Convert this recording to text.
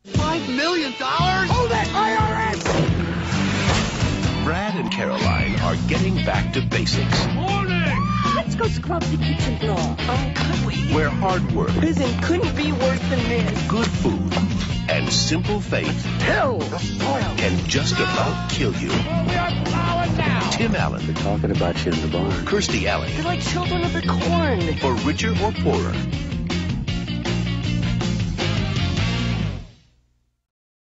$5 million? Hold it, IRS! Brad and Caroline are getting back to basics. Morning! Let's go scrub the kitchen floor. Oh, could we? Where hard work, Prison couldn't be worse than this. good food, and simple faith Till the spoil. can just about kill you. Tim Allen, They're talking about you in the barn. Kirstie Alley, They're like children of the corn. for Richer or Poorer.